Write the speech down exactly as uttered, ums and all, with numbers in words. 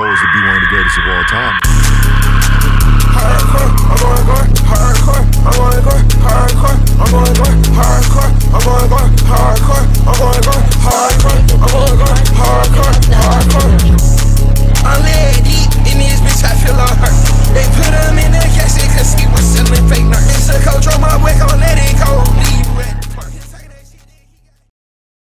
goal is to be one of the greatest of all time. Hardcore, I'm going hardcore.